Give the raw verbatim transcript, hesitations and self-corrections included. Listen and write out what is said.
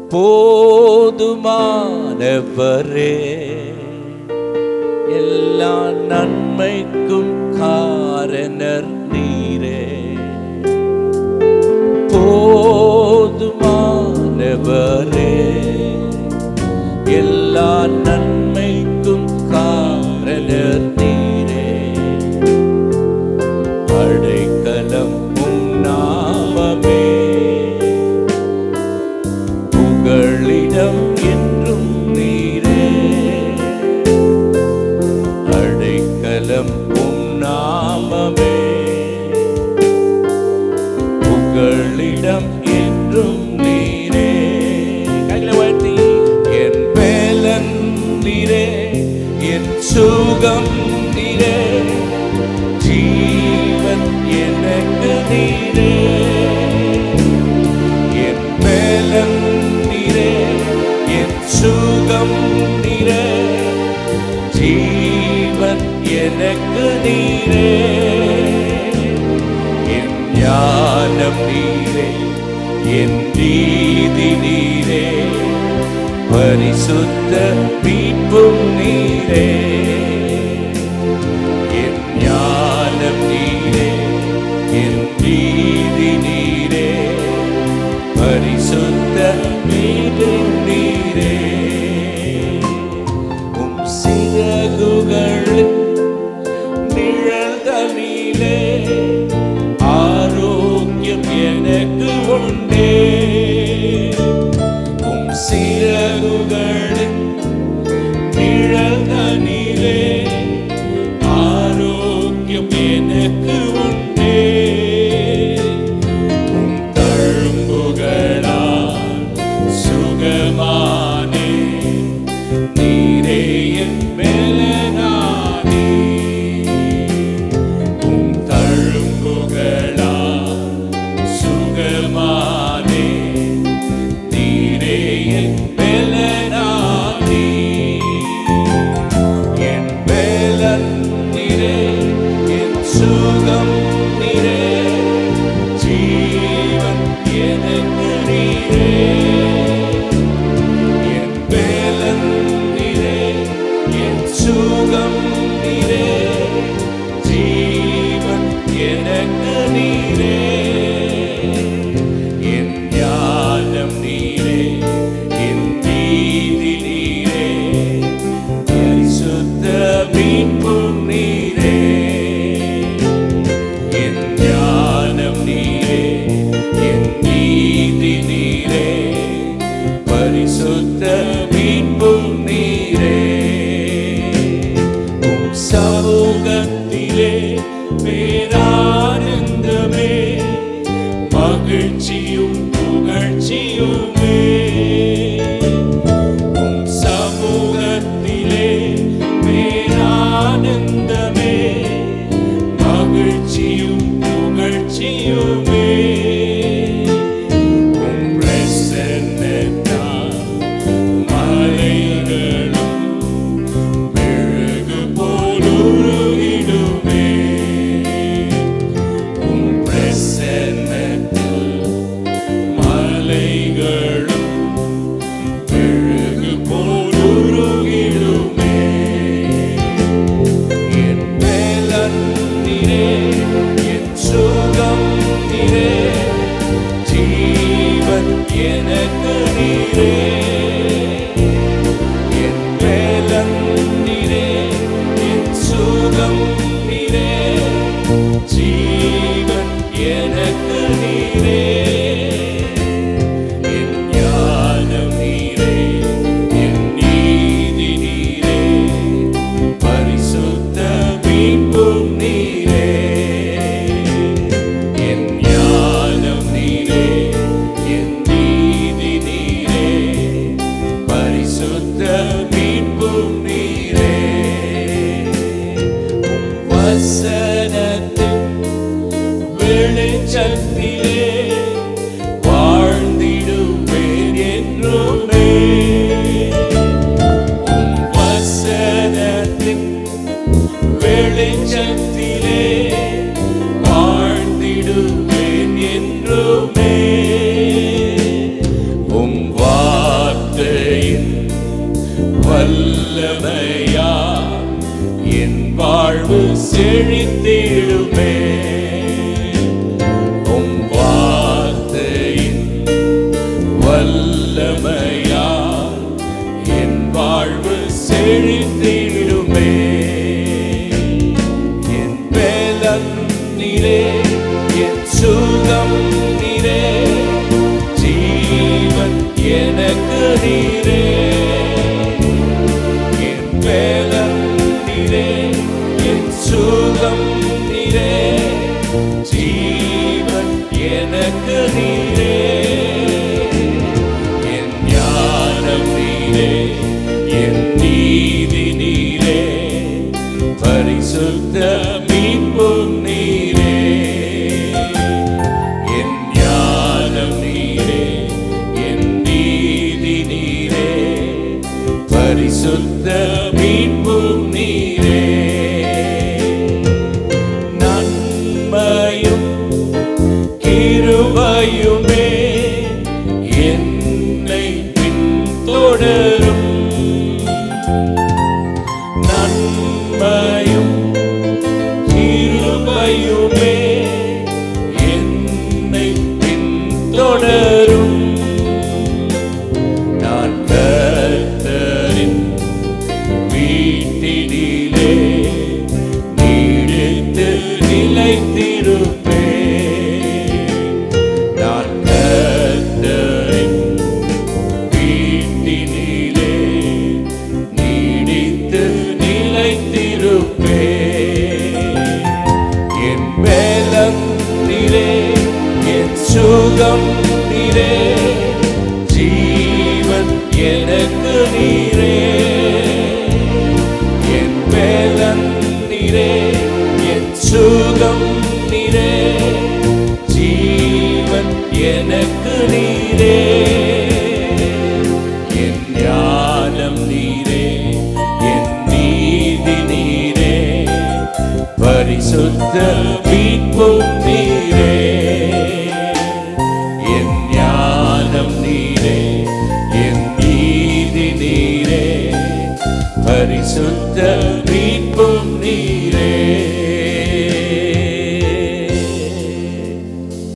போதுமானவரே, எல்லா நன்மைக்கும் காரணர் நீரே. போதுமானவரே, எல்லா நன்மைக்கும் காரணர் நீரே. அடைக்கலம் உம் நாமமே, புகழிடம் என்றும் நீரே. அடைக்கலம் உம் நாமமே, புகழிடம் என்றும் நீரே. கைகளை உயர்த்தி, என் வேலன் நீரே, என் சுகம் நீரே, ஜீவன் எனக்கு நீரே. என் வேலன் நீரே, என் சுகம் நீரே, ஜீவன் எனக்கு நீரே. என் ஞானம் நீரே, என் நீதி நீரே, பரிசுத்த மீட்பும் நீரே. என் ஞானம் நீரே, என் நீதி நீரே, பரிசுத்த மீட்பும் நீரே. உம் சிறகுகளின் நிழல்தனிலே ஆரோக்கியம் எனக்கு உண்டே. உம் சிறகுகளின் நிழல்தனிலே ஆரோக்கியம் எனக்கு உண்டே. உம் தழும்புகளால் சுகமானே, நீரே என் பெலனானே. உம் தழும்புகளால் சுகமானே, நீரே என் பெலனானே. என் பெலன் நீரே, என் சுகம் நீரே, ஜீவன் எனக்கு நீரே. என் பெலன் நீரே, என் சுகம் நீரே, ஜீவன் எனக்கு நீரே. என் ஞானம் நீரே, என் நீதி நீரே, பரிசுத்த மீட்பும் நீரே. என் ஞானம் நீரே, என் நீதி நீரே, பரிசுத்த மீட்பும் நீரே. உம் சமூகத்திலே பேரானந்தமே, மகிழ்ச்சியும் புகழ்ச்சியுமே. உம் சமூகத்திலே பேரானந்தமே, மகிழ்ச்சியும் புகழ்ச்சியுமே. உம் பிரசன்னத்தால் மலைகளும் மெழுகு போல் உருகிடுமே. உம் பிரசன்னத்தில் மலைகளும் மெழுகு போல் உருகிடுமே. என் வேலன் நீரே, என் சுகம் நீரே, ஜீவன் எனக்கு நீரே. என் வேலன் நீரே, என் சுகம் நீரே, ஜீவன் எனக்கு நீரே. என் ஞானம் நீரே, என் நீதி நீரே, பரிசுத்த மீட்பும் நீரே. என் ஞானம் நீரே, என் நீதி நீரே, வல்லமையா என் வாழ்வு செழித்திடுமே. உம் வார்த்தையின் வல்லமையா என் வாழ்வு செழித்திடுமே. என் பலன் நீரே, என் சுகம் நீரே, ஜீவன் எனக்கு நீரே. என் பலன் நீரே, என் சுகம் நீரே, ஜீவன் எனக்கு நீரே. என் ஞானம் நீரே, என் நீதி நீரே, பரிசுத்த மீட்பும் நீரே. என் ஞானம் நீரே, என் நீதி நீரே, பரிசுத்த மீட்பும் நீரே. நன்மையும் கிருபையுமே என்னை பின்தொடரும். நன்மையும் கிருபையுமே என்னை பின்தொடரும். நான் கர்த்தரின் வீட்டினிலே நீடித்து நிலைத்திருப்பேன். நான் கர்த்தரின் வீட்டினிலே நீடித்து நிலைத்திருப்பேன். என் பலன் நீரே, என் சுகம் நீரே, ஜீவன் எனக்கு நீரே. என் பலன் நீரே, என் சுகம் நீரே, ஜீவன் எனக்கு நீரே. என் ஞானம் நீரே, என் நீதி நீரே, பரிசுத்த மீட்பும் நீரே. என் ஞானம் நீரே, என் நீதி நீரே, பரிசுத்த